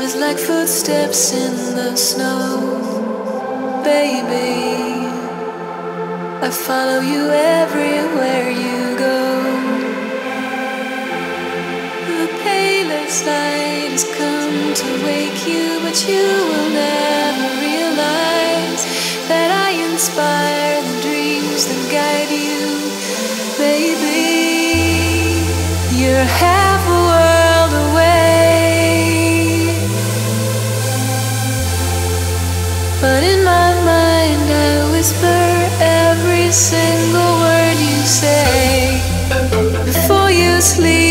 like footsteps in the snow, baby. I follow you everywhere you go. The palest light has come to wake you, but you will never realize that I inspire the dreams that guide you, baby. You're half a world away, but in my mind I whisper every single word you say before you sleep.